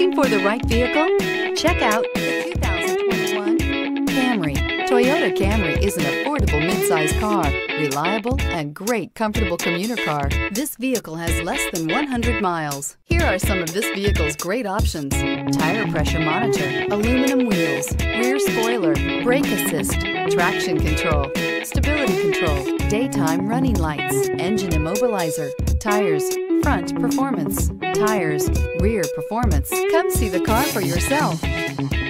Looking for the right vehicle? Check out the 2021 Camry. Toyota Camry is an affordable midsize car, reliable and great comfortable commuter car. This vehicle has less than 100 miles. Here are some of this vehicle's great options: tire pressure monitor, aluminum wheels, rear spoiler, brake assist, traction control, stability control, daytime running lights, engine immobilizer, tires, front performance, tires, rear performance. Come see the car for yourself.